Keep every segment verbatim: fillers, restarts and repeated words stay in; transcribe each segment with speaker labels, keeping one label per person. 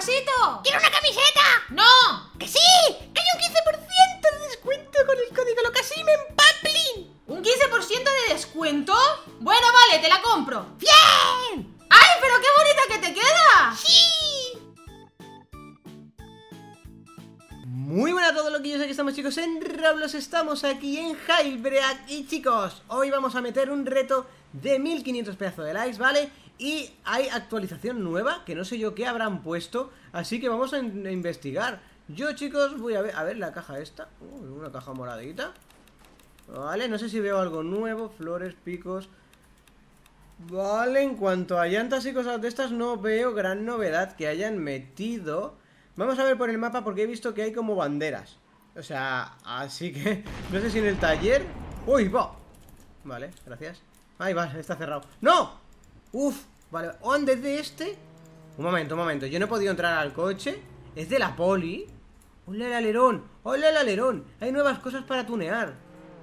Speaker 1: pasito!
Speaker 2: ¡Quiero una camiseta!
Speaker 1: ¡No!
Speaker 2: ¡Que sí! ¡Que hay un quince por ciento de descuento con el código LOCASIM en Paplin!
Speaker 1: ¿Un quince por ciento de descuento? Bueno, vale, te la compro.
Speaker 2: ¡Bien!
Speaker 1: ¡Ay, pero qué bonita que te queda!
Speaker 2: ¡Sí!
Speaker 3: Muy buenas a todos loquillos, aquí estamos chicos en Roblox, estamos aquí en Jailbreak. Y chicos, hoy vamos a meter un reto de mil quinientos pedazos de likes, ¿vale? Y hay actualización nueva, que no sé yo qué habrán puesto, así que vamos a, in a investigar. Yo chicos, voy a ver, a ver la caja esta, uh, una caja moradita. Vale, no sé si veo algo nuevo, flores, picos. Vale, en cuanto a llantas y cosas de estas no veo gran novedad que hayan metido. Vamos a ver por el mapa porque he visto que hay como banderas. O sea, así que no sé si en el taller... ¡Uy, va! Vale, gracias. Ahí va, está cerrado. ¡No! Uf, vale, o antes de este. Un momento, un momento, yo no he podido entrar al coche. Es de la poli. ¡Hola el alerón! ¡Hola el alerón! Hay nuevas cosas para tunear.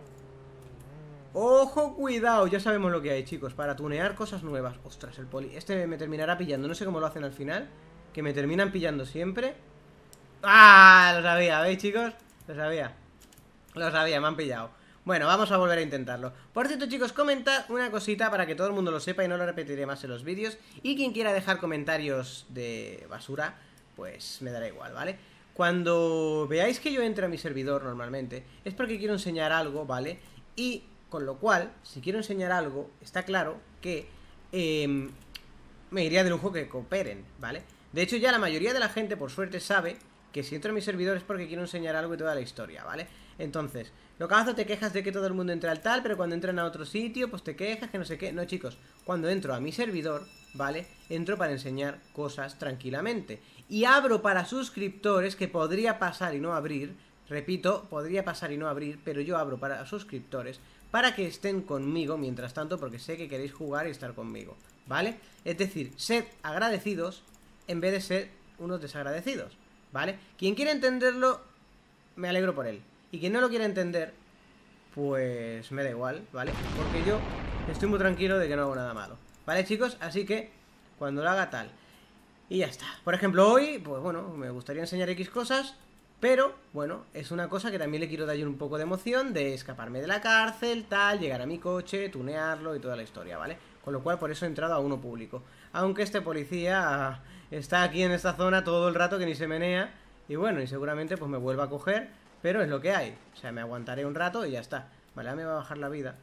Speaker 3: Ojo, cuidado, ya sabemos lo que hay, chicos. Para tunear cosas nuevas. Ostras, el poli, este me terminará pillando. No sé cómo lo hacen al final, que me terminan pillando siempre. ¡Ah! Lo sabía, ¿veis, chicos? Lo sabía. Lo sabía, me han pillado. Bueno, vamos a volver a intentarlo. Por cierto, chicos, comentad una cosita para que todo el mundo lo sepa y no lo repetiré más en los vídeos. Y quien quiera dejar comentarios de basura, pues me dará igual, ¿vale? Cuando veáis que yo entre a mi servidor normalmente, es porque quiero enseñar algo, ¿vale? Y con lo cual, si quiero enseñar algo, está claro que eh, me iría de lujo que cooperen, ¿vale? De hecho, ya la mayoría de la gente, por suerte, sabe que si entro a mi servidor es porque quiero enseñar algo y toda la historia, ¿vale? Entonces, lo que haces, te quejas de que todo el mundo entra al tal, pero cuando entran a otro sitio, pues te quejas, que no sé qué. No, chicos, cuando entro a mi servidor, ¿vale? Entro para enseñar cosas tranquilamente. Y abro para suscriptores, que podría pasar y no abrir. Repito, podría pasar y no abrir, pero yo abro para suscriptores para que estén conmigo mientras tanto, porque sé que queréis jugar y estar conmigo, ¿vale? Es decir, sed agradecidos en vez de ser unos desagradecidos, ¿vale? Quien quiera entenderlo, me alegro por él. Y quien no lo quiera entender, pues me da igual, ¿vale? Porque yo estoy muy tranquilo de que no hago nada malo, ¿vale, chicos? Así que, cuando lo haga tal. Y ya está. Por ejemplo, hoy, pues bueno, me gustaría enseñar X cosas, pero, bueno, es una cosa que también le quiero dar yo un poco de emoción, de escaparme de la cárcel, tal, llegar a mi coche, tunearlo y toda la historia, ¿vale? Con lo cual, por eso he entrado a uno público. Aunque este policía está aquí en esta zona todo el rato que ni se menea. Y bueno, y seguramente pues me vuelva a coger, pero es lo que hay. O sea, me aguantaré un rato y ya está. Vale, ahora me va a bajar la vida.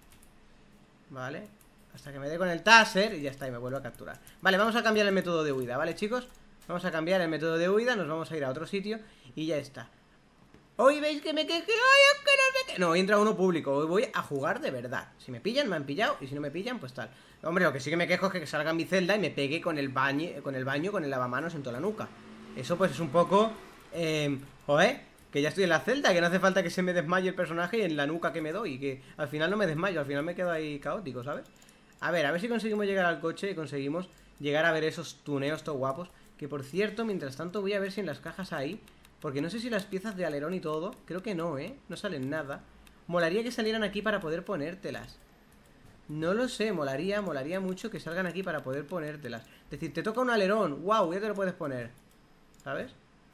Speaker 3: Vale, hasta que me dé con el taser y ya está, y me vuelvo a capturar. Vale, vamos a cambiar el método de huida, ¿vale, chicos? Vamos a cambiar el método de huida, nos vamos a ir a otro sitio y ya está. Hoy veis que me queje, ay, es que no sé qué. No, entra uno público, hoy voy a jugar de verdad. Si me pillan, me han pillado, y si no me pillan, pues tal. Hombre, lo que sí que me quejo es que salga en mi celda y me pegue con el baño, con el baño, con el lavamanos en toda la nuca. Eso pues es un poco, eh, joder, que ya estoy en la celda, que no hace falta que se me desmaye el personaje y en la nuca que me doy, y que al final no me desmayo, al final me quedo ahí caótico, ¿sabes? A ver, a ver si conseguimos llegar al coche y conseguimos llegar a ver esos tuneos todo guapos. Que por cierto, mientras tanto voy a ver si en las cajas hay, porque no sé si las piezas de alerón y todo, creo que no, ¿eh? No salen nada. Molaría que salieran aquí para poder ponértelas. No lo sé, molaría, molaría mucho que salgan aquí para poder ponértelas. Es decir, te toca un alerón, wow, ya te lo puedes poner, ¿sabes?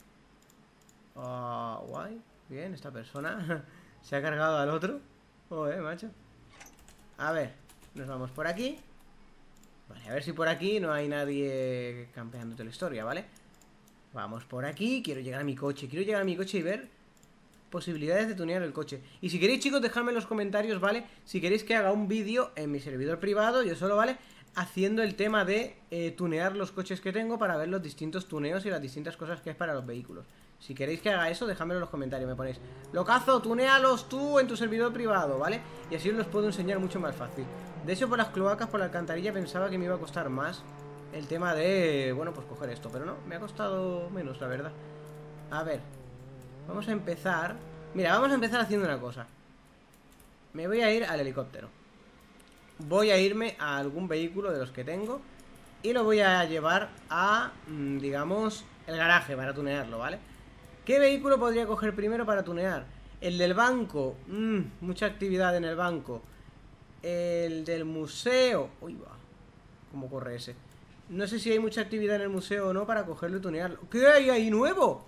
Speaker 3: Ah, uh, guay, bien, esta persona se ha cargado al otro. Oh, eh, macho. A ver, nos vamos por aquí. Vale, a ver si por aquí no hay nadie campeándote la historia, ¿vale? Vamos por aquí, quiero llegar a mi coche. Quiero llegar a mi coche y ver posibilidades de tunear el coche. Y si queréis, chicos, dejadme en los comentarios, ¿vale? Si queréis que haga un vídeo en mi servidor privado, yo solo, ¿vale? Haciendo el tema de eh, tunear los coches que tengo para ver los distintos tuneos y las distintas cosas que es para los vehículos. Si queréis que haga eso, dejadmelo en los comentarios. Me ponéis, Locazo, tunealos tú en tu servidor privado, ¿vale? Y así os los puedo enseñar mucho más fácil. De hecho, por las cloacas, por la alcantarilla, pensaba que me iba a costar más el tema de, bueno, pues coger esto. Pero no, me ha costado menos, la verdad. A ver, vamos a empezar. Mira, vamos a empezar haciendo una cosa. Me voy a ir al helicóptero. Voy a irme a algún vehículo de los que tengo y lo voy a llevar a, digamos, el garaje para tunearlo, ¿vale? ¿Qué vehículo podría coger primero para tunear? El del banco, mmm, mucha actividad en el banco. El del museo, uy va, ¿cómo corre ese? No sé si hay mucha actividad en el museo o no para cogerlo y tunearlo. ¿Qué hay ahí nuevo?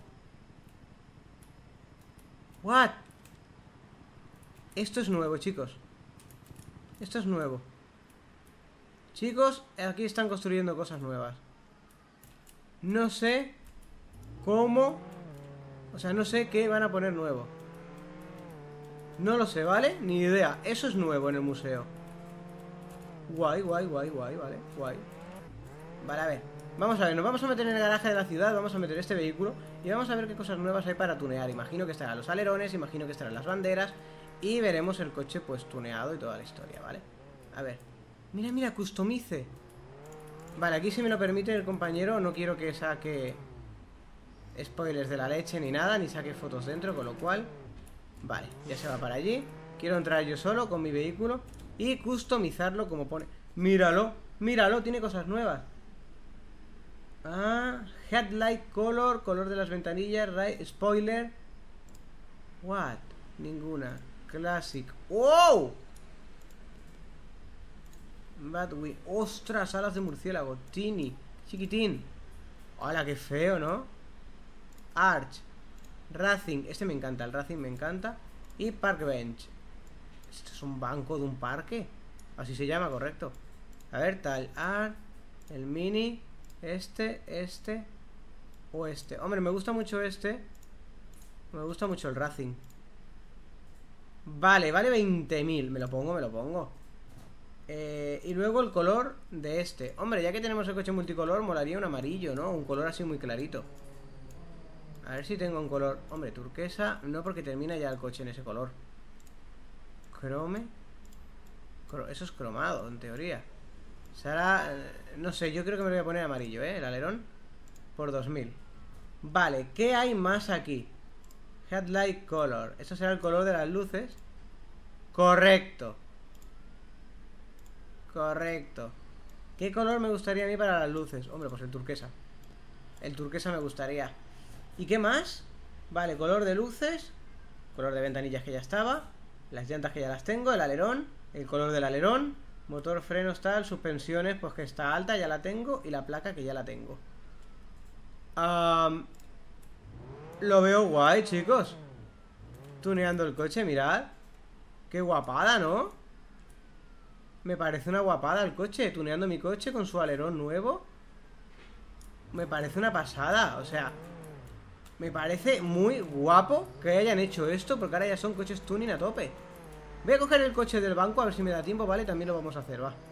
Speaker 3: What? Esto es nuevo, chicos. Esto es nuevo. Chicos, aquí están construyendo cosas nuevas. No sé cómo... O sea, no sé qué van a poner nuevo. No lo sé, ¿vale? Ni idea. Eso es nuevo en el museo. Guay, guay, guay, guay, vale. Guay. Vale, a ver. Vamos a ver, nos vamos a meter en el garaje de la ciudad. Vamos a meter este vehículo y vamos a ver qué cosas nuevas hay para tunear. Imagino que estarán los alerones, imagino que estarán las banderas. Y veremos el coche pues tuneado y toda la historia, ¿vale? A ver. Mira, mira, customice. Vale, aquí si me lo permite el compañero, no quiero que saque spoilers de la leche ni nada, ni saque fotos dentro, con lo cual... Vale, ya se va para allí. Quiero entrar yo solo con mi vehículo y customizarlo como pone. Míralo, míralo, tiene cosas nuevas. Ah, headlight color, color de las ventanillas, right, spoiler. What? Ninguna. Classic. ¡Wow! Batwing. ¡Ostras! Alas de murciélago. Teeny. Chiquitín. ¡Hola, qué feo!, ¿no? Arch. Racing. Este me encanta. El Racing me encanta. Y Park Bench. ¿Esto es un banco de un parque? Así se llama, correcto. A ver, tal. Arch. El Mini. Este, este. O este. Hombre, me gusta mucho este. Me gusta mucho el Racing. Vale, vale veinte mil. Me lo pongo, me lo pongo. Eh, y luego el color de este. Hombre, ya que tenemos el coche multicolor, molaría un amarillo, ¿no? Un color así muy clarito. A ver si tengo un color. Hombre, turquesa. No, porque termina ya el coche en ese color. Crome. Cro... Eso es cromado, en teoría. Será... No sé, yo creo que me lo voy a poner amarillo, ¿eh? El alerón. Por dos mil. Vale, ¿qué hay más aquí? Headlight color. Eso será el color de las luces. Correcto. Correcto. ¿Qué color me gustaría a mí para las luces? Hombre, pues el turquesa. El turquesa me gustaría. ¿Y qué más? Vale, color de luces. Color de ventanillas que ya estaba. Las llantas que ya las tengo. El alerón. El color del alerón. Motor, frenos, tal. Suspensiones, pues que está alta, ya la tengo. Y la placa que ya la tengo. Um, lo veo guay, chicos. Tuneando el coche, mirad. Qué guapada, ¿no? Me parece una guapada el coche. Tuneando mi coche con su alerón nuevo. Me parece una pasada. O sea, me parece muy guapo que hayan hecho esto, porque ahora ya son coches tuning a tope. Voy a coger el coche del banco a ver si me da tiempo, ¿vale? También lo vamos a hacer, va.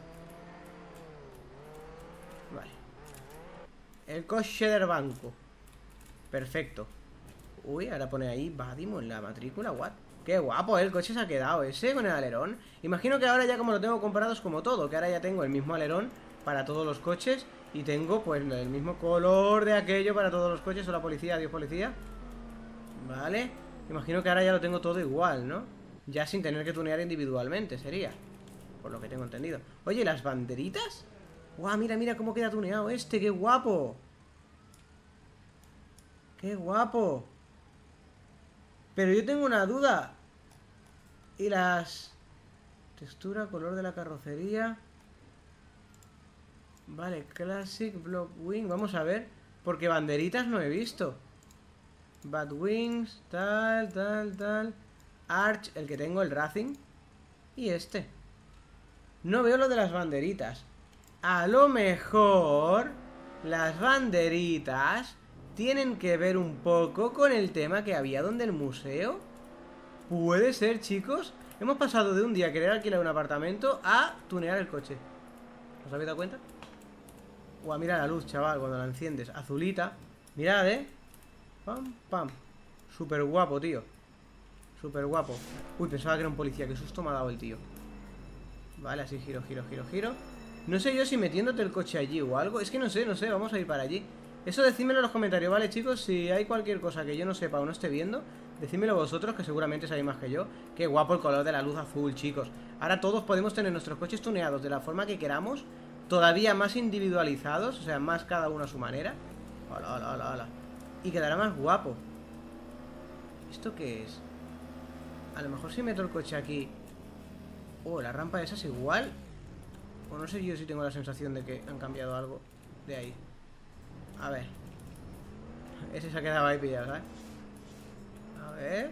Speaker 3: Vale. El coche del banco. Perfecto. Uy, ahora pone ahí Vadimo en la matrícula, what? Qué guapo, ¿eh? El coche se ha quedado ese con el alerón. Imagino que ahora ya como lo tengo comparado es como todo, que ahora ya tengo el mismo alerón para todos los coches. Y tengo pues el mismo color de aquello para todos los coches. Hola policía, adiós policía. Vale. Imagino que ahora ya lo tengo todo igual, ¿no? Ya sin tener que tunear individualmente sería, por lo que tengo entendido. Oye, ¿las banderitas? ¡Guau! Mira, mira cómo queda tuneado este, qué guapo. ¡Qué guapo! Pero yo tengo una duda. ¿Y las...? Textura, color de la carrocería. Vale, Classic, Block Wing. Vamos a ver, porque banderitas no he visto. Bad Wings, tal, tal, tal. Arch, el que tengo, el Racing. Y este. No veo lo de las banderitas. A lo mejor las banderitas tienen que ver un poco con el tema que había donde el museo. Puede ser, chicos. Hemos pasado de un día querer alquilar un apartamento a tunear el coche. ¿Os habéis dado cuenta? Guau, mira la luz, chaval, cuando la enciendes. Azulita. Mirad, eh. Pam, pam. Súper guapo, tío. Súper guapo. Uy, pensaba que era un policía. Qué susto me ha dado el tío. Vale, así giro, giro, giro, giro. No sé yo si metiéndote el coche allí o algo. Es que no sé, no sé, vamos a ir para allí. Eso decídmelo en los comentarios, ¿vale, chicos? Si hay cualquier cosa que yo no sepa o no esté viendo, decídmelo vosotros, que seguramente sabéis más que yo. Qué guapo el color de la luz azul, chicos. Ahora todos podemos tener nuestros coches tuneados de la forma que queramos. Todavía más individualizados, o sea, más cada uno a su manera. Hola, hola, hola, hola. Y quedará más guapo. ¿Esto qué es? A lo mejor si meto el coche aquí. Oh, la rampa esa es igual. O no sé yo si tengo la sensación de que han cambiado algo. de ahí. A ver. Ese se ha quedado ahí pillado, ¿sabes? A ver.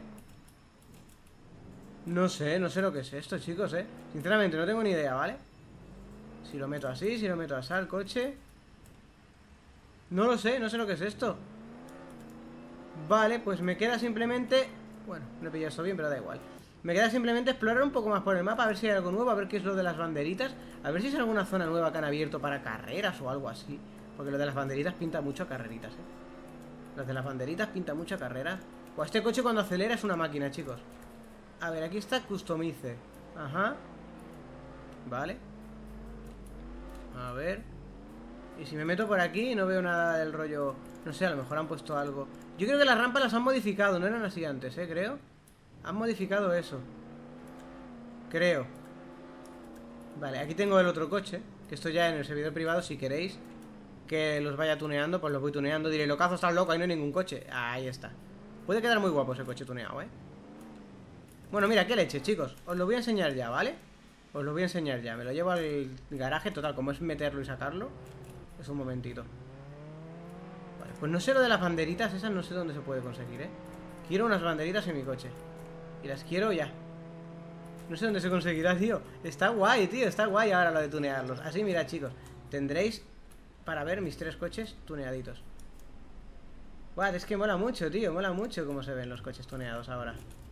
Speaker 3: No sé, no sé lo que es esto, chicos, eh. Sinceramente, no tengo ni idea, ¿vale? Si lo meto así, si lo meto así al coche. No lo sé, no sé lo que es esto. Vale, pues me queda simplemente... Bueno, no he pillado esto bien, pero da igual. Me queda simplemente explorar un poco más por el mapa, a ver si hay algo nuevo, a ver qué es lo de las banderitas. A ver si es alguna zona nueva que han abierto para carreras o algo así. Porque lo de las banderitas pinta mucho a carreritas, eh. Lo de las banderitas pinta mucho a carreras. O este coche cuando acelera es una máquina, chicos. A ver, aquí está Customize. Ajá. Vale. A ver. Y si me meto por aquí no veo nada del rollo... No sé, a lo mejor han puesto algo. Yo creo que las rampas las han modificado, no eran así antes, eh, creo. Han modificado eso. Creo. Vale, aquí tengo el otro coche, que esto ya en el servidor privado, si queréis que los vaya tuneando, pues los voy tuneando. Diré, locazo, estás loco, ahí no hay ningún coche. Ahí está. Puede quedar muy guapo ese coche tuneado, eh. Bueno, mira, qué leche, chicos. Os lo voy a enseñar ya, ¿vale? Os lo voy a enseñar ya. Me lo llevo al garaje, total, como es meterlo y sacarlo. Es un momentito. Vale, pues no sé lo de las banderitas, esas no sé dónde se puede conseguir, ¿eh? Quiero unas banderitas en mi coche. Y las quiero ya. No sé dónde se conseguirá, tío. Está guay, tío, está guay ahora lo de tunearlos. Así, mirad, chicos, tendréis para ver mis tres coches tuneaditos. Guau, es que mola mucho, tío. Mola mucho cómo se ven los coches tuneados ahora.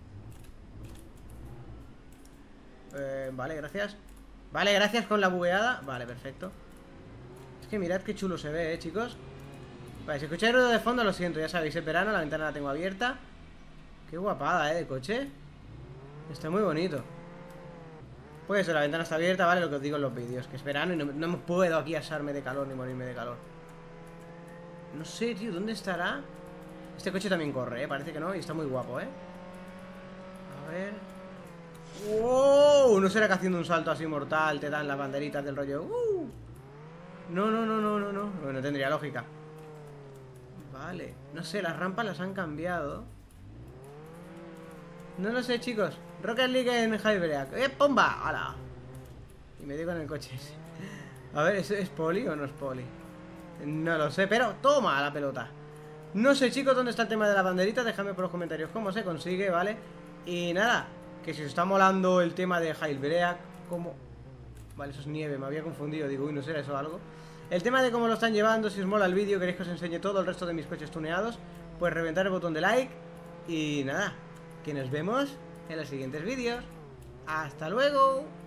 Speaker 3: Eh, vale, gracias. Vale, gracias con la bugueada. Vale, perfecto. Es que mirad qué chulo se ve, eh, chicos. Vale, si escucháis ruido de fondo, lo siento, ya sabéis, es verano, la ventana la tengo abierta. Qué guapada, eh, de coche. Está muy bonito. Pues eso, la ventana está abierta, vale, lo que os digo en los vídeos, que es verano y no, no me puedo aquí asarme de calor ni morirme de calor. No sé, tío, ¿dónde estará? Este coche también corre, eh, parece que no, y está muy guapo, eh. A ver... ¡Wow! No será que haciendo un salto así mortal te dan las banderitas del rollo. ¡Uh! No, no, no, no, no, no. Bueno, tendría lógica. Vale. No sé, las rampas las han cambiado. No lo sé, chicos. Rocket League en Jailbreak. ¡Eh, pomba! ¡Hala! Y me digo en el coche ese. A ver, ¿es, ¿es poli o no es poli? No lo sé, pero toma la pelota. No sé, chicos, dónde está el tema de la banderita. Dejadme por los comentarios cómo se consigue, ¿vale? Y nada, que si os está molando el tema de Jailbreak, como... Vale, eso es nieve, me había confundido. Digo, uy, ¿no será eso algo? El tema de cómo lo están llevando, si os mola el vídeo, queréis que os enseñe todo el resto de mis coches tuneados, pues reventar el botón de like. Y nada, que nos vemos en los siguientes vídeos. ¡Hasta luego!